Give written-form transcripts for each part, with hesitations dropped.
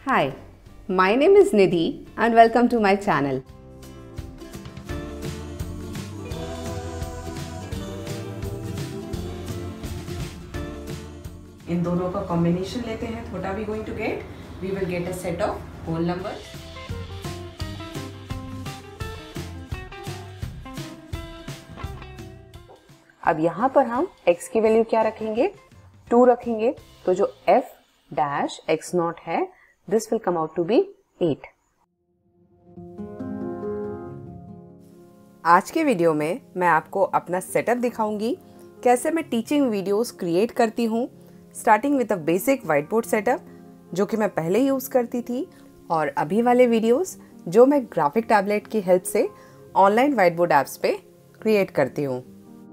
Hi, my name is Nidhi and welcome to my channel. इन दोनों का combination लेते हैं. What are we going to get? We will get a set of whole numbers. अब यहाँ पर हम x की वैल्यू क्या रखेंगे? 2 रखेंगे. तो जो f डैश x नॉट है, this will come out to be 8. आज के वीडियो में मैं आपको अपना सेटअप दिखाऊंगी, कैसे मैं टीचिंग वीडियोस क्रिएट करती हूँ, starting with a basic white board setup जो कि मैं पहले यूज़ करती थी, और अभी वाले वीडियोस जो मैं ग्राफिक टैबलेट की हेल्प से ऑनलाइन व्हाइट बोर्ड ऐप्स पे क्रिएट करती हूँ.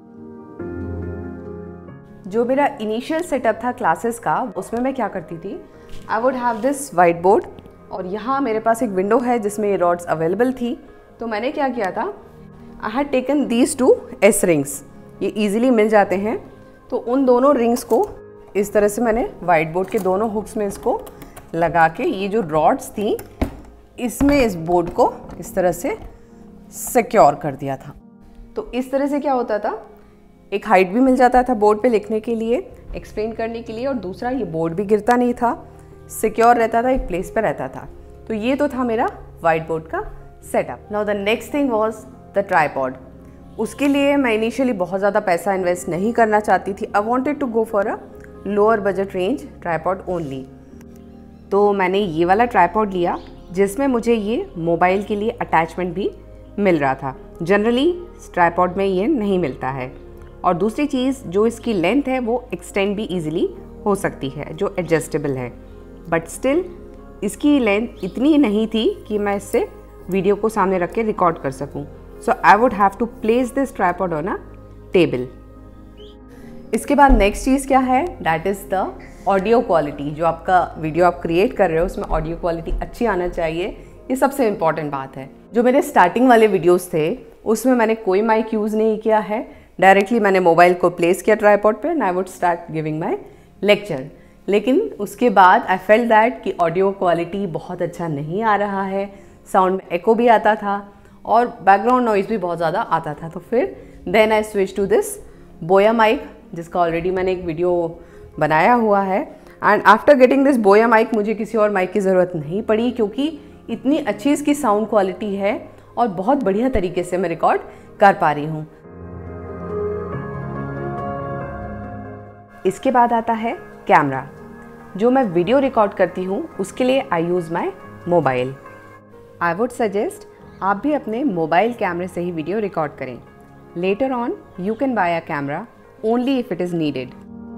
जो मेरा इनिशियल सेटअप था क्लासेस का, उसमें मैं क्या करती थी, I would have this white board और यहाँ मेरे पास एक विंडो है जिसमें ये रॉड्स अवेलेबल थी. तो मैंने क्या किया था, I had taken these 2 S rings, ये इजीली मिल जाते हैं. तो उन दोनों रिंग्स को इस तरह से मैंने व्हाइट बोर्ड के दोनों हुक्स में इसको लगा के, ये जो रॉड्स थी इसमें इस बोर्ड को इस तरह से सिक्योर कर दिया था. तो इस तरह से क्या होता था, एक हाइट भी मिल जाता था बोर्ड पे लिखने के लिए, एक्सप्लेन करने के लिए, और दूसरा ये बोर्ड भी गिरता नहीं था, सिक्योर रहता था, एक प्लेस पे रहता था. तो ये तो था मेरा व्हाइट बोर्ड का setup. Now the next thing was the tripod. उसके लिए मैं इनिशियली बहुत ज़्यादा पैसा इन्वेस्ट नहीं करना चाहती थी. I wanted to go for a lower budget range tripod only. तो मैंने ये वाला ट्राइपॉड लिया जिसमें मुझे ये मोबाइल के लिए अटैचमेंट भी मिल रहा था. जनरली ट्राइपॉड में ये नहीं मिलता है. और दूसरी चीज़, जो इसकी लेंथ है वो एक्सटेंड भी इजीली हो सकती है, जो एडजस्टेबल है. बट स्टिल इसकी लेंथ इतनी नहीं थी कि मैं इससे वीडियो को सामने रख के रिकॉर्ड कर सकूं. So I would have to place this tripod on a table. इसके बाद नेक्स्ट चीज़ क्या है, that is the audio quality. जो आपका वीडियो आप क्रिएट कर रहे हो उसमें ऑडियो क्वालिटी अच्छी आना चाहिए. ये सबसे इम्पॉर्टेंट बात है. जो मेरे स्टार्टिंग वाले वीडियोज़ थे उसमें मैंने कोई माइक यूज़ नहीं किया है. डायरेक्टली मैंने मोबाइल को प्लेस किया ट्राइपॉड पे and I would start giving my lecture. लेकिन उसके बाद आई फेल्ट दैट कि ऑडियो क्वालिटी बहुत अच्छा नहीं आ रहा है, साउंड में एको भी आता था और बैकग्राउंड नॉइज़ भी बहुत ज़्यादा आता था. तो फिर then I switch to this Boya mic, जिसका ऑलरेडी मैंने एक वीडियो बनाया हुआ है. And after getting this Boya mic मुझे किसी और माइक की ज़रूरत नहीं पड़ी, क्योंकि इतनी अच्छी इसकी साउंड क्वालिटी है और बहुत बढ़िया तरीके से मैं रिकॉर्ड कर पा रही हूँ. इसके बाद आता है कैमरा. जो मैं वीडियो रिकॉर्ड करती हूँ उसके लिए I use my mobile. I would suggest आप भी अपने मोबाइल कैमरे से ही वीडियो रिकॉर्ड करें. Later on you can buy a camera only if it is needed.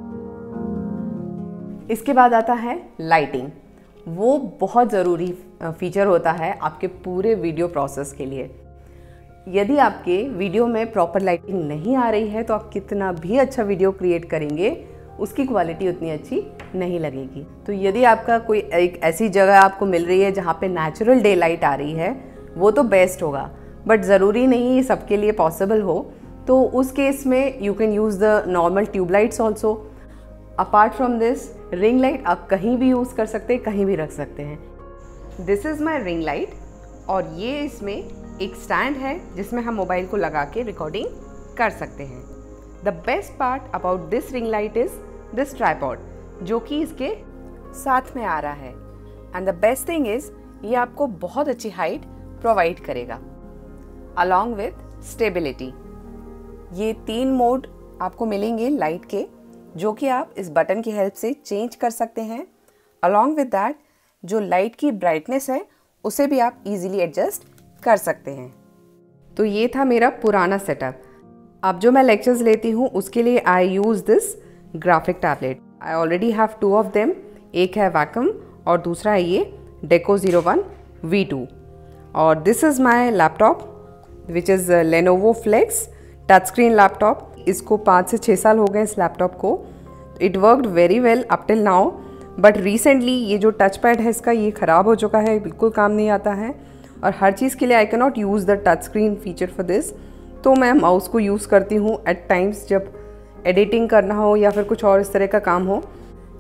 इसके बाद आता है लाइटिंग. वो बहुत ज़रूरी फीचर होता है आपके पूरे वीडियो प्रोसेस के लिए. यदि आपके वीडियो में प्रॉपर लाइटिंग नहीं आ रही है तो आप कितना भी अच्छा वीडियो क्रिएट करेंगे उसकी क्वालिटी उतनी अच्छी नहीं लगेगी. तो यदि आपका कोई एक ऐसी जगह आपको मिल रही है जहाँ पे नेचुरल डे लाइट आ रही है, वो तो बेस्ट होगा. बट ज़रूरी नहीं ये सबके लिए पॉसिबल हो. तो उस केस में you can use the normal tube lights also. Apart from this, ring light आप कहीं भी यूज़ कर सकते हैं, कहीं भी रख सकते हैं. This is my ring light और ये इसमें एक स्टैंड है जिसमें हम मोबाइल को लगा के रिकॉर्डिंग कर सकते हैं. The best part about this ring light is this tripod, जो कि इसके साथ में आ रहा है. And the best thing is ये आपको बहुत अच्छी हाइट प्रोवाइड करेगा अलॉन्ग विथ स्टेबिलिटी. ये 3 मोड आपको मिलेंगे लाइट के, जो कि आप इस बटन की हेल्प से चेंज कर सकते हैं. अलॉन्ग विथ दैट जो लाइट की ब्राइटनेस है उसे भी आप इजीली एडजस्ट कर सकते हैं. तो ये था मेरा पुराना सेटअप. अब जो मैं लेक्चर्स लेती हूँ उसके लिए I use this graphic tablet. I already have 2 of them. एक है वैकम और दूसरा है ये डेको 01 V2. और this is my laptop which is Lenovo Flex touch screen laptop. इसको 5 से 6 साल हो गए इस लैपटॉप को. It worked very well up till now. But recently ये जो टच पैड है इसका, ये ख़राब हो चुका है, बिल्कुल काम नहीं आता है. और हर चीज़ के लिए I can not use the touch screen feature for this. तो मैं माउस को यूज़ करती हूँ एट टाइम्स जब एडिटिंग करना हो या फिर कुछ और इस तरह का काम हो.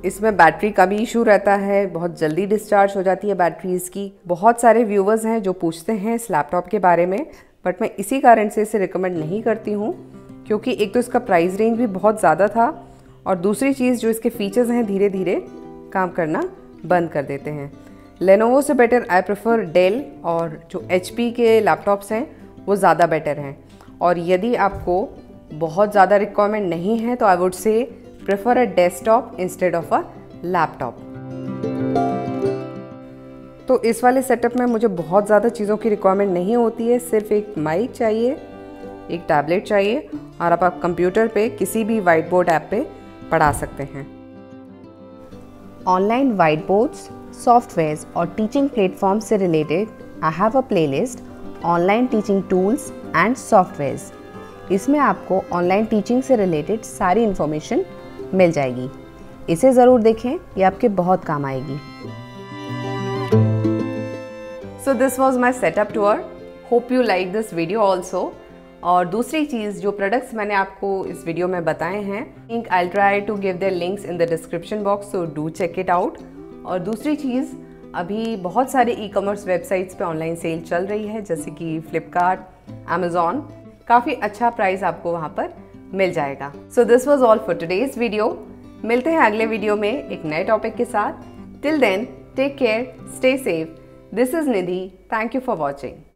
इसमें बैटरी का भी इशू रहता है, बहुत जल्दी डिस्चार्ज हो जाती है बैटरी इसकी। बहुत सारे व्यूवर्स हैं जो पूछते हैं इस लैपटॉप के बारे में, बट मैं इसी कारण से इसे रिकमेंड नहीं करती हूँ, क्योंकि एक तो इसका प्राइस रेंज भी बहुत ज़्यादा था और दूसरी चीज़ जो इसके फीचर्स हैं धीरे धीरे काम करना बंद कर देते हैं। लेनोवो से बेटर आई प्रेफर डेल, और जो HP के लैपटॉप्स हैं वो ज़्यादा बेटर हैं। और यदि आपको बहुत ज़्यादा रिक्वायरमेंट नहीं है तो I would say prefer a desktop instead of a laptop. तो इस वाले सेटअप में मुझे बहुत ज़्यादा चीज़ों की रिक्वायरमेंट नहीं होती है, सिर्फ एक माइक चाहिए, एक टैबलेट चाहिए और आप कंप्यूटर पे किसी भी वाइट बोर्ड ऐप पे पढ़ा सकते हैं। ऑनलाइन वाइट बोर्ड्स, सॉफ्टवेयर्स और टीचिंग प्लेटफॉर्म से related I have a playlist online teaching tools and softwares. इसमें आपको ऑनलाइन टीचिंग से रिलेटेड सारी इन्फॉर्मेशन मिल जाएगी। इसे ज़रूर देखें, ये आपके बहुत काम आएगी। So this was my setup tour. Hope you like this video also. और दूसरी चीज़, जो प्रोडक्ट्स मैंने आपको इस वीडियो में बताए हैं, think I try to give their links in the description box, so do check it out. और दूसरी चीज़, अभी बहुत सारे ई-कॉमर्स वेबसाइट्स पे ऑनलाइन सेल चल रही है, जैसे कि फ्लिपकार्ट, अमेजॉन। काफ़ी अच्छा प्राइस आपको वहाँ पर मिल जाएगा। So this was all for today's video. मिलते हैं अगले वीडियो में एक नए टॉपिक के साथ। Till then, take care, stay safe. This is Nidhi. Thank you for watching.